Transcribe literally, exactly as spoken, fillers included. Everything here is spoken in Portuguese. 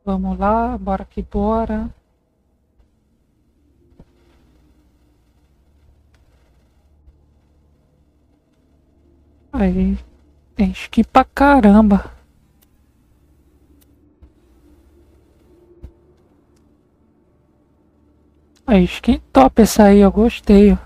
Vamos lá, bora que bora. Aí, tem esqui pra caramba. Aí, skin top essa aí, eu gostei. Ó.